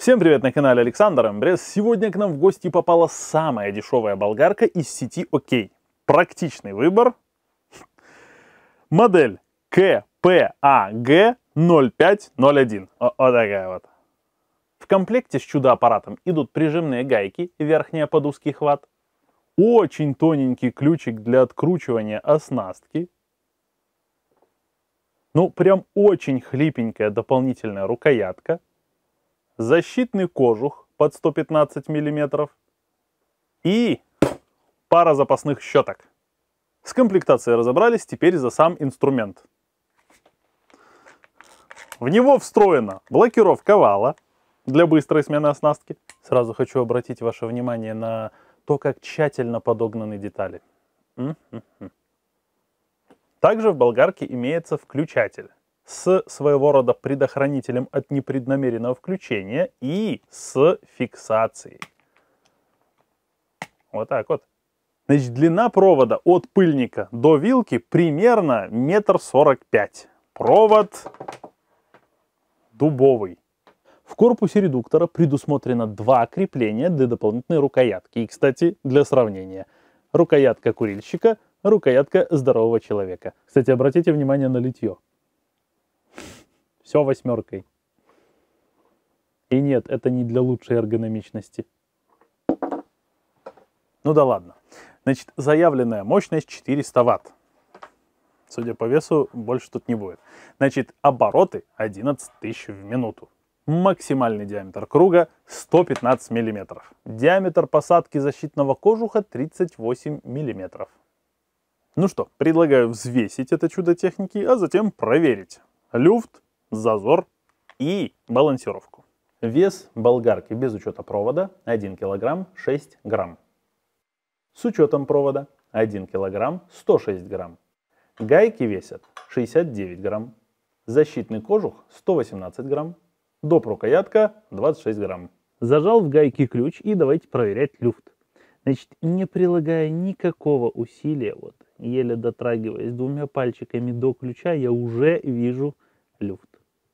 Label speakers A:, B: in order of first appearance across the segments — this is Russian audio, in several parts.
A: Всем привет, на канале Александр Амбрес. Сегодня к нам в гости попала самая дешевая болгарка из сети ОК. Практичный выбор. Модель КПАГ 0501. Вот такая вот. В комплекте с чудо-аппаратом идут прижимные гайки, верхняя под узкий хват, очень тоненький ключик для откручивания оснастки, ну прям очень хлипенькая дополнительная рукоятка, защитный кожух под 115 мм и пара запасных щеток. С комплектацией разобрались, теперь за сам инструмент. В него встроена блокировка вала для быстрой смены оснастки. Сразу хочу обратить ваше внимание на то, как тщательно подогнаны детали. Также в болгарке имеется включатель с своего рода предохранителем от непреднамеренного включения и с фиксацией. Вот так вот. Значит, длина провода от пыльника до вилки примерно 1,45 м. Провод дубовый. В корпусе редуктора предусмотрено два крепления для дополнительной рукоятки. И, кстати, для сравнения. Рукоятка курильщика, рукоятка здорового человека. Кстати, обратите внимание на литье. Все восьмеркой. И нет, это не для лучшей эргономичности. Ну да ладно. Значит, заявленная мощность 400 Вт. Судя по весу, больше тут не будет. Значит, обороты 11 тысяч в минуту. Максимальный диаметр круга 115 мм. Диаметр посадки защитного кожуха 38 мм. Ну что, предлагаю взвесить это чудо техники, а затем проверить люфт, зазор и балансировку. Вес болгарки без учета провода 1 кг 6 грамм. С учетом провода 1 кг 106 грамм. Гайки весят 69 грамм. Защитный кожух 118 грамм. Доп. Рукоятка 26 грамм. Зажал в гайке ключ и давайте проверять люфт. Значит, не прилагая никакого усилия, вот, еле дотрагиваясь двумя пальчиками до ключа, я уже вижу люфт.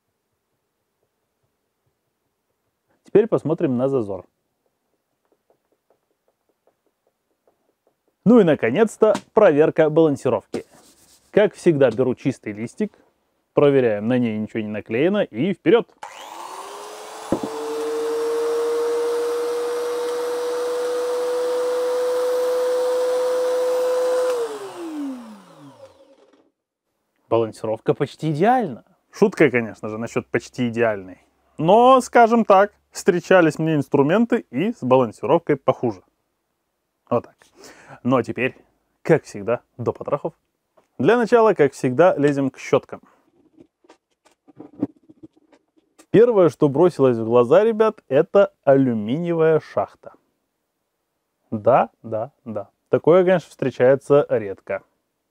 A: Теперь посмотрим на зазор. Ну и наконец-то проверка балансировки. Как всегда, беру чистый листик, проверяем, на ней ничего не наклеено, и вперед! Балансировка почти идеальна. Шутка, конечно же, насчет почти идеальной. Но, скажем так, встречались мне инструменты и с балансировкой похуже. Вот так. Ну а теперь, как всегда, до потрохов. Для начала, как всегда, лезем к щеткам. Первое, что бросилось в глаза, ребят, это алюминиевая шахта. Да. Такое, конечно, встречается редко.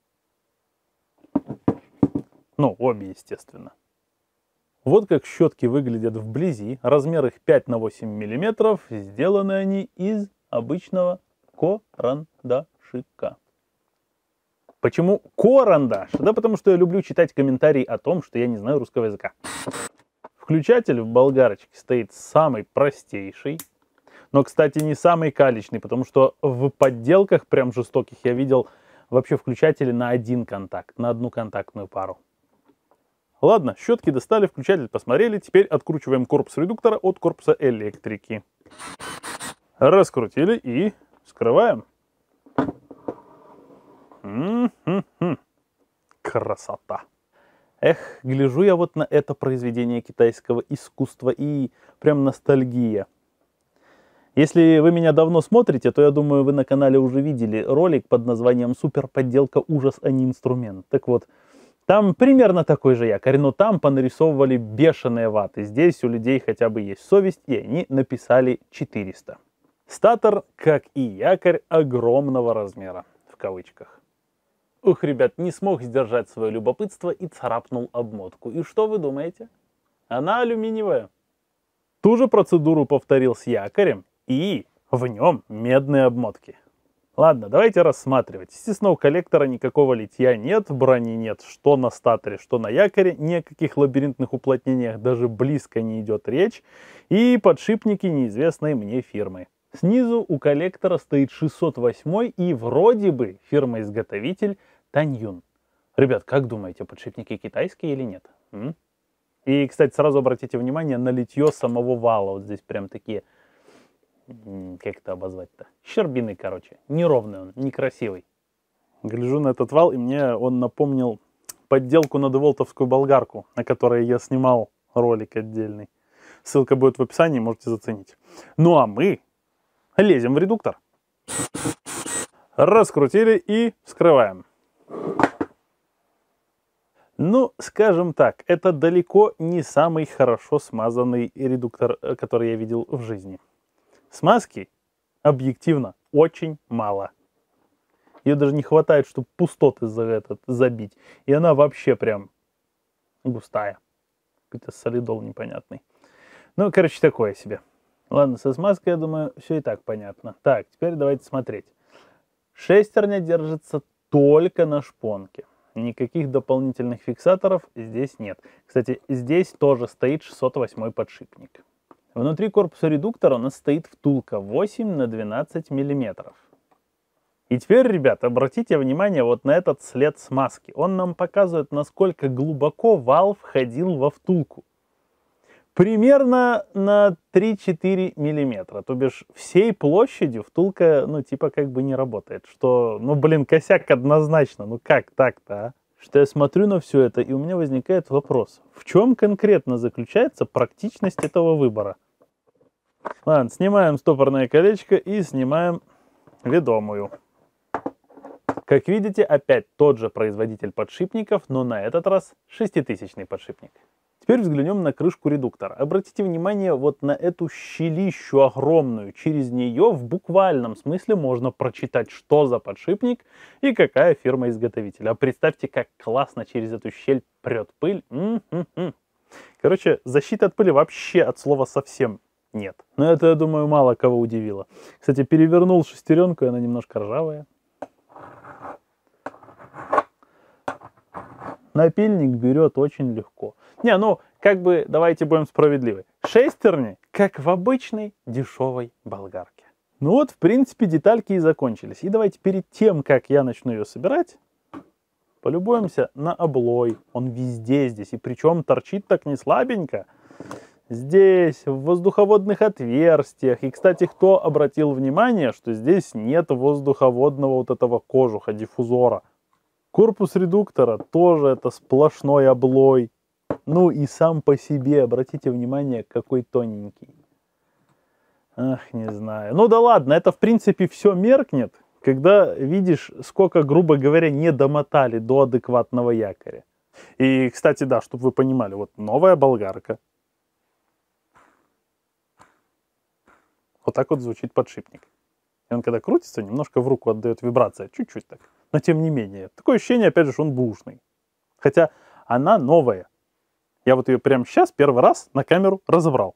A: Ну, обе, естественно. Вот как щетки выглядят вблизи. Размер их 5 на 8 мм. Сделаны они из обычного карандашика. Почему карандаш? Да потому что я люблю читать комментарии о том, что я не знаю русского языка. Включатель в болгарочке стоит самый простейший. Но, кстати, не самый калечный, потому что в подделках прям жестоких я видел вообще включатели на один контакт, на одну контактную пару. Ладно, щетки достали, включатель посмотрели. Теперь откручиваем корпус редуктора от корпуса электрики. Раскрутили и скрываем. Красота. Эх, гляжу я вот на это произведение китайского искусства и прям ностальгия. Если вы меня давно смотрите, то я думаю, вы на канале уже видели ролик под названием «Супер подделка ужас, а не инструмент». Так вот, там примерно такой же якорь, но там понарисовывали бешеные ваты. Здесь у людей хотя бы есть совесть, и они написали 400. Статор, как и якорь, огромного размера, в кавычках. Ух, ребят, не смог сдержать свое любопытство и царапнул обмотку. И что вы думаете? Она алюминиевая. Ту же процедуру повторил с якорем, и в нем медные обмотки. Ладно, давайте рассматривать. Естественно, у коллектора никакого литья нет, брони нет, что на статоре, что на якоре, ни о каких лабиринтных уплотнениях даже близко не идет речь, и подшипники неизвестной мне фирмы. Снизу у коллектора стоит 608 и вроде бы фирма-изготовитель Таньюн. Ребят, как думаете, подшипники китайские или нет? И, кстати, сразу обратите внимание на литье самого вала. Вот здесь прям такие... Как это обозвать-то? Щербины, короче. Неровный он, некрасивый. Гляжу на этот вал, и мне он напомнил подделку на деволтовскую болгарку, на которой я снимал ролик отдельный. Ссылка будет в описании, можете заценить. Ну а мы лезем в редуктор. Раскрутили и вскрываем. Ну, скажем так, это далеко не самый хорошо смазанный редуктор, который я видел в жизни. Смазки, объективно, очень мало. Ее даже не хватает, чтобы пустоты забить. И она вообще прям густая. Какой-то солидол непонятный. Ну, короче, такое себе. Ладно, со смазкой, я думаю, все и так понятно. Так, теперь давайте смотреть. Шестерня держится только на шпонке. Никаких дополнительных фиксаторов здесь нет. Кстати, здесь тоже стоит 608 подшипник. Внутри корпуса редуктора у нас стоит втулка 8 на 12 мм. И теперь, ребят, обратите внимание вот на этот след смазки. Он нам показывает, насколько глубоко вал входил во втулку. Примерно на 3-4 мм. То бишь всей площадью втулка, ну, типа как бы не работает. Что, ну, блин, косяк однозначно. Ну, как так-то, а? Что я смотрю на все это, и у меня возникает вопрос. В чем конкретно заключается практичность этого выбора? Ладно, снимаем стопорное колечко и снимаем ведомую. Как видите, опять тот же производитель подшипников, но на этот раз 6000-й подшипник. Теперь взглянем на крышку редуктора. Обратите внимание вот на эту щелищу огромную. Через нее в буквальном смысле можно прочитать, что за подшипник и какая фирма-изготовитель. А представьте, как классно через эту щель прет пыль. Короче, защиты от пыли вообще от слова совсем нет. Но это, я думаю, мало кого удивило. Кстати, перевернул шестеренку, и она немножко ржавая. Напильник берет очень легко. Не, ну, как бы, давайте будем справедливы. Шестерни, как в обычной дешевой болгарке. Ну вот, в принципе, детальки и закончились. И давайте перед тем, как я начну ее собирать, полюбуемся на облой. Он везде здесь, и причем торчит так не слабенько. Здесь, в воздуховодных отверстиях. И, кстати, кто обратил внимание, что здесь нет воздуховодного вот этого кожуха, диффузора. Корпус редуктора тоже это сплошной облой. Ну и сам по себе, обратите внимание, какой тоненький. Ах, не знаю. Ну да ладно, это в принципе все меркнет, когда видишь, сколько, грубо говоря, не домотали до адекватного якоря. И, кстати, да, чтобы вы понимали, вот новая болгарка. Вот так вот звучит подшипник. И он, когда крутится, немножко в руку отдает вибрация, чуть-чуть так. Но тем не менее, такое ощущение, опять же, что он бушный. Хотя она новая. Я вот ее прямо сейчас первый раз на камеру разобрал.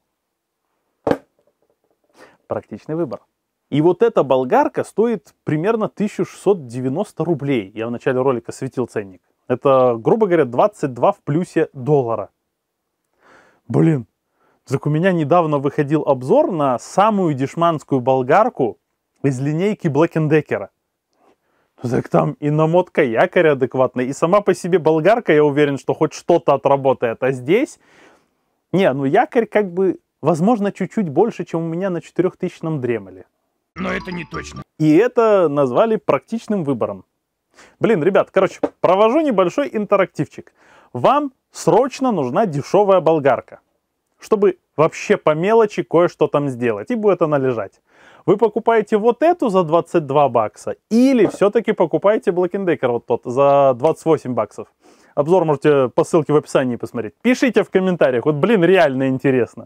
A: Практичный выбор. И вот эта болгарка стоит примерно 1690 рублей. Я в начале ролика светил ценник. Это, грубо говоря, 22 в плюсе доллара. Блин, так у меня недавно выходил обзор на самую дешманскую болгарку из линейки Black & Decker. Так там и намотка якоря адекватная, и сама по себе болгарка, я уверен, что хоть что-то отработает. А здесь, не, ну якорь как бы, возможно, чуть-чуть больше, чем у меня на 4000-м Дремеле.
B: Но это не точно.
A: И это назвали практичным выбором. Блин, ребят, короче, провожу небольшой интерактивчик. Вам срочно нужна дешевая болгарка, чтобы вообще по мелочи кое-что там сделать, и будет она лежать. Вы покупаете вот эту за 22 бакса или все-таки покупаете Black & Decker вот тот за 28 баксов. Обзор можете по ссылке в описании посмотреть. Пишите в комментариях, вот блин, реально интересно.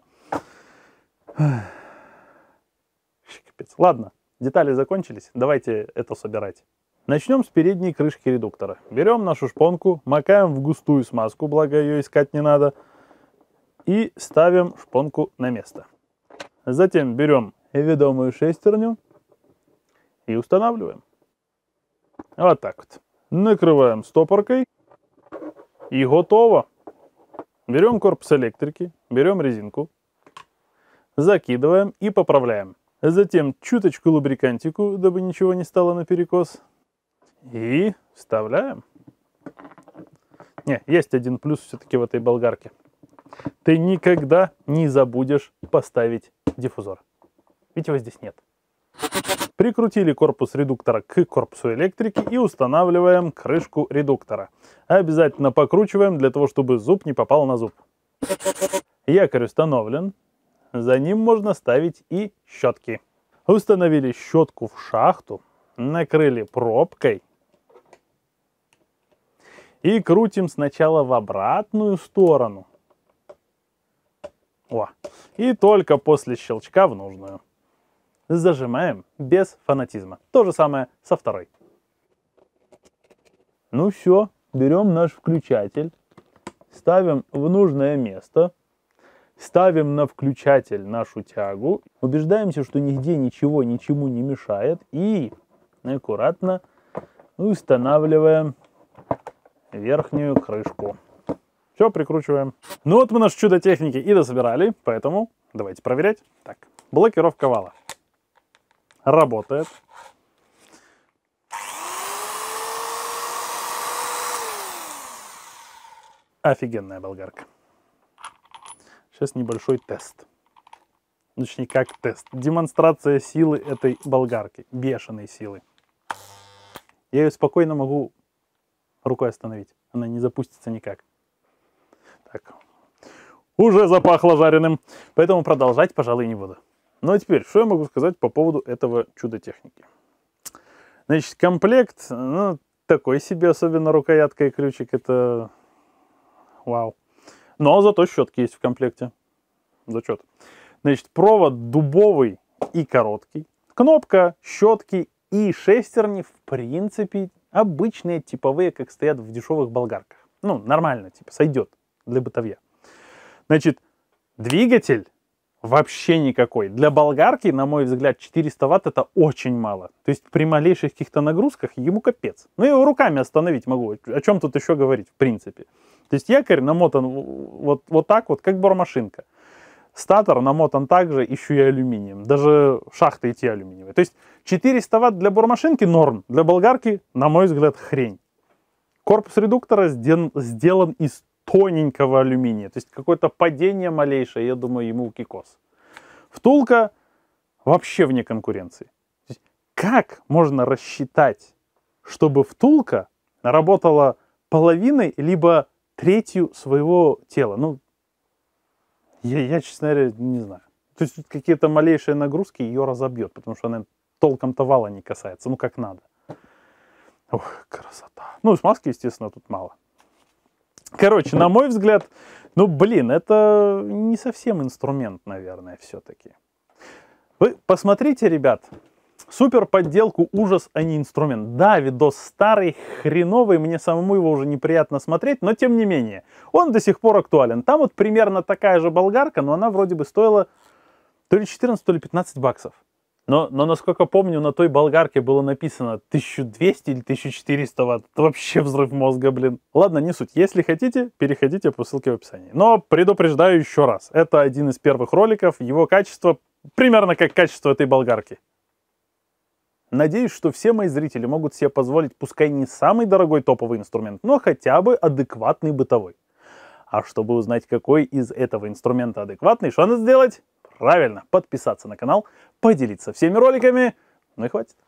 A: Капец. Ладно, детали закончились, давайте это собирать. Начнем с передней крышки редуктора. Берем нашу шпонку, макаем в густую смазку, благо ее искать не надо, и ставим шпонку на место. Затем берем ведомую шестерню и устанавливаем. Вот так вот. Накрываем стопоркой и готово. Берем корпус электрики, берем резинку, закидываем и поправляем. Затем чуточку лубрикантику, дабы ничего не стало наперекос. И вставляем. Не, есть один плюс все-таки в этой болгарке. Ты никогда не забудешь поставить диффузор. Ведь его здесь нет. Прикрутили корпус редуктора к корпусу электрики и устанавливаем крышку редуктора. Обязательно покручиваем, для того, чтобы зуб не попал на зуб. Якорь установлен. За ним можно ставить и щетки. Установили щетку в шахту, накрыли пробкой и крутим сначала в обратную сторону. О, и только после щелчка в нужную. Зажимаем без фанатизма. То же самое со второй. Ну все, берем наш включатель, ставим в нужное место, ставим на включатель нашу тягу, убеждаемся, что нигде ничего ничему не мешает, и аккуратно устанавливаем верхнюю крышку. Все, прикручиваем. Ну вот мы наше чудо техники и дособирали, поэтому давайте проверять. Так, блокировка вала работает. Офигенная болгарка. Сейчас небольшой тест. Точнее, как тест. Демонстрация силы этой болгарки. Бешеной силы. Я ее спокойно могу рукой остановить. Она не запустится никак. Так. Уже запахло жареным. Поэтому продолжать, пожалуй, не буду. Ну а теперь, что я могу сказать по поводу этого чуда техники? Значит, комплект, ну, такой себе, особенно рукоятка и ключик, это вау. Но зато щетки есть в комплекте. Зачет. Значит, провод дубовый и короткий. Кнопка, щетки и шестерни, в принципе, обычные, типовые, как стоят в дешевых болгарках. Ну, нормально, типа, сойдет для бытовья. Значит, двигатель вообще никакой. Для болгарки, на мой взгляд, 400 Вт это очень мало. То есть при малейших каких-то нагрузках ему капец. Ну, я его руками остановить могу. О чем тут еще говорить, в принципе. То есть якорь намотан вот так вот, как бормашинка. Статор намотан также еще и алюминием. Даже шахты идти алюминиевые. То есть 400 Вт для бормашинки норм. Для болгарки, на мой взгляд, хрень. Корпус редуктора сделан из тоненького алюминия. То есть какое-то падение малейшее, я думаю, ему кикос. Втулка вообще вне конкуренции. То есть как можно рассчитать, чтобы втулка работала половиной либо третью своего тела? Ну, я, честно говоря, не знаю. То есть какие-то малейшие нагрузки ее разобьет, потому что она толком-то вала не касается. Ну, как надо. Ох, красота. Ну, смазки, естественно, тут мало. Короче, на мой взгляд, ну, блин, это не совсем инструмент, наверное, все-таки. Вы посмотрите, ребят, супер подделку ужас, а не инструмент. Да, видос старый, хреновый, мне самому его уже неприятно смотреть, но тем не менее, он до сих пор актуален. Там вот примерно такая же болгарка, но она вроде бы стоила то ли 14, то ли 15 баксов. Но насколько помню, на той болгарке было написано 1200 или 1400 Вт. Это вообще взрыв мозга, блин. Ладно, не суть. Если хотите, переходите по ссылке в описании. Но предупреждаю еще раз. Это один из первых роликов. Его качество примерно как качество этой болгарки. Надеюсь, что все мои зрители могут себе позволить, пускай не самый дорогой топовый инструмент, но хотя бы адекватный бытовой. А чтобы узнать, какой из этого инструмента адекватный, что надо сделать? Правильно, подписаться на канал, поделиться всеми роликами, ну и хватит.